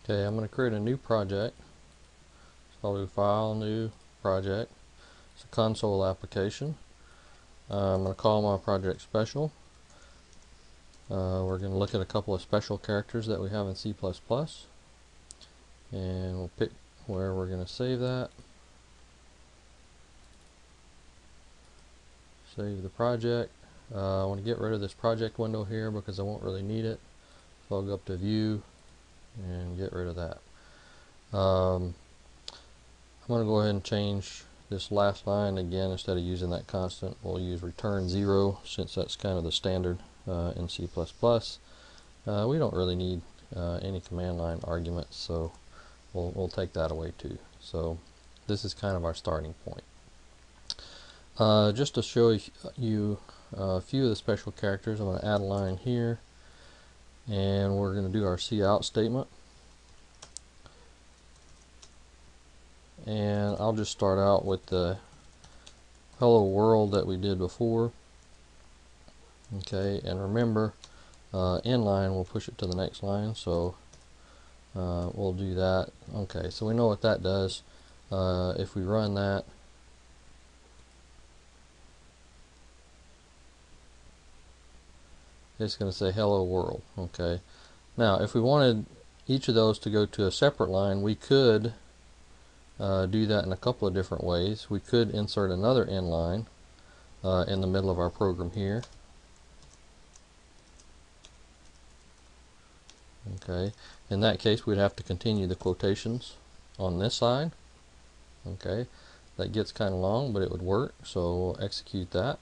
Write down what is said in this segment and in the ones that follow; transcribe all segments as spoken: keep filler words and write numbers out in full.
Okay, I'm going to create a new project. So I'll do File, New Project. It's a console application. Uh, I'm going to call my project Special. Uh, we're going to look at a couple of special characters that we have in C plus plus. And we'll pick where we're going to save that. Save the project. Uh, I want to get rid of this project window here because I won't really need it. So I'll go up to View and get rid of that. Um, I'm going to go ahead and change this last line again. Instead of using that constant, we'll use return zero, since that's kind of the standard uh, in C plus plus. Uh, we don't really need uh, any command line arguments, so we'll, we'll take that away too. So this is kind of our starting point. Uh, just to show you a few of the special characters, I'm going to add a line here, and we're going to do our cout statement. And I'll just start out with the hello world that we did before. Okay, and remember, uh, inline will push it to the next line, so uh, we'll do that. Okay, so we know what that does. Uh, if we run that, it's going to say hello world. Okay, now if we wanted each of those to go to a separate line, we could Uh, do that in a couple of different ways. We could insert another inline uh, in the middle of our program here. Okay, in that case we'd have to continue the quotations on this side. Okay, that gets kind of long, but it would work, so we'll execute that.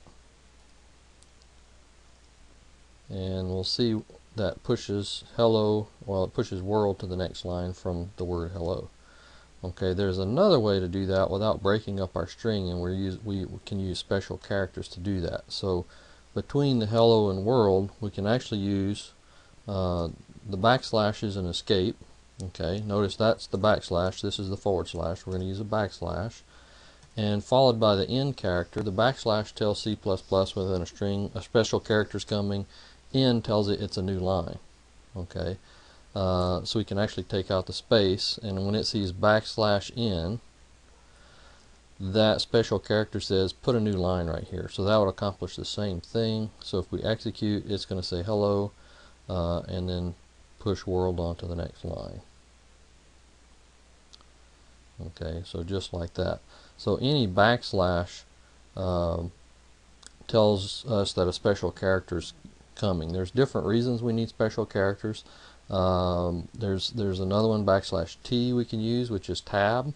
And we'll see that pushes hello, well, it pushes world to the next line from the word hello. Okay, there's another way to do that without breaking up our string, and we're use, we can use special characters to do that. So between the hello and world, we can actually use uh, the backslashes and escape. Okay, notice that's the backslash, this is the forward slash. We're going to use a backslash, and followed by the end character. The backslash tells C plus plus within a string a special character is coming. End tells it it's a new line. Okay. Uh, so we can actually take out the space, and when it sees backslash in, that special character says put a new line right here. So that would accomplish the same thing. So if we execute, it's going to say hello uh, and then push world onto the next line. Okay, so just like that. So any backslash um, tells us that a special character is coming. There's different reasons we need special characters. Um, there's there's another one, backslash T, we can use, which is tab.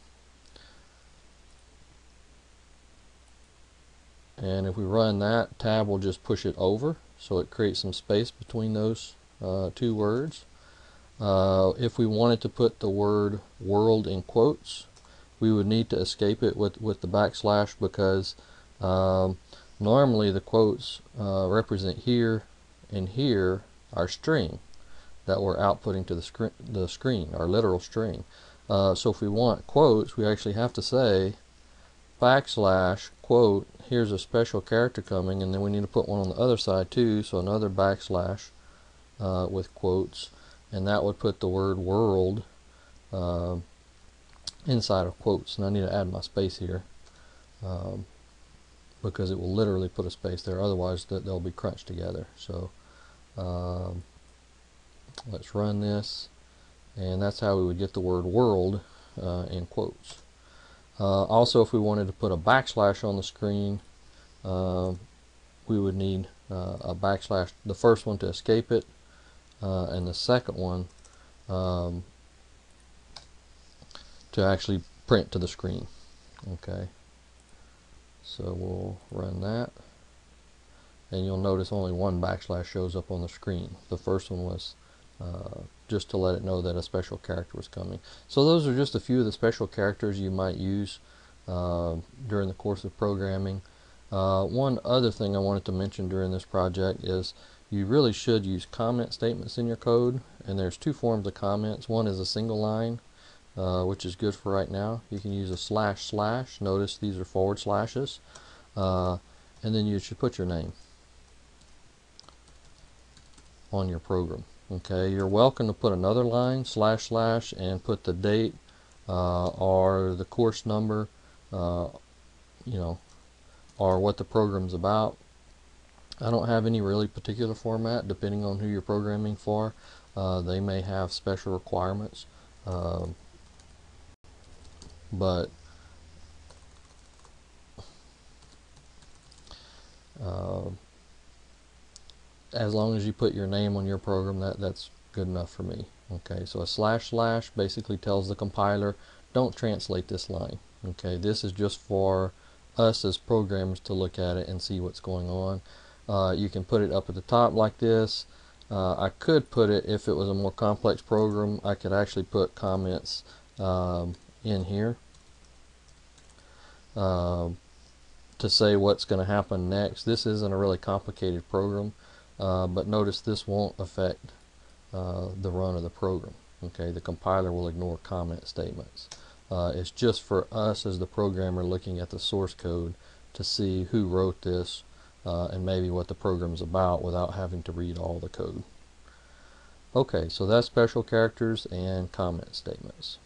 And if we run that, tab will just push it over, so it creates some space between those uh, two words. Uh, if we wanted to put the word world in quotes, we would need to escape it with, with the backslash, because um, normally the quotes uh, represent here and here our string that we're outputting to the, screen, the screen, our literal string. Uh, so if we want quotes, we actually have to say backslash quote, here's a special character coming, and then we need to put one on the other side too, so another backslash uh, with quotes, and that would put the word world uh, inside of quotes. And I need to add my space here um, because it will literally put a space there, otherwise that they'll be crunched together. So um, let's run this, and that's how we would get the word world uh, in quotes. Uh, also, if we wanted to put a backslash on the screen, uh, we would need uh, a backslash, the first one to escape it, uh, and the second one um, to actually print to the screen. Okay, so we'll run that, and you'll notice only one backslash shows up on the screen. The first one was uh, just to let it know that a special character was coming. So those are just a few of the special characters you might use uh, during the course of programming. Uh, one other thing I wanted to mention during this project is you really should use comment statements in your code, and there's two forms of comments. One is a single line, uh, which is good for right now. You can use a slash slash. Notice these are forward slashes, uh, and then you should put your name on your program. Okay, you're welcome to put another line, slash slash, and put the date uh, or the course number, uh, you know, or what the program's about. I don't have any really particular format depending on who you're programming for. Uh, they may have special requirements, uh, but uh, as long as you put your name on your program, that that's good enough for me. Okay, so a slash slash basically tells the compiler, don't translate this line. Okay, this is just for us as programmers to look at it and see what's going on. Uh, you can put it up at the top like this. Uh, I could put it, if it was a more complex program, I could actually put comments um, in here uh, to say what's going to happen next. This isn't a really complicated program, uh, but notice this won't affect uh, the run of the program. Okay, the compiler will ignore comment statements. Uh, it's just for us as the programmer looking at the source code to see who wrote this uh, and maybe what the program's about without having to read all the code. Okay, so that's special characters and comment statements.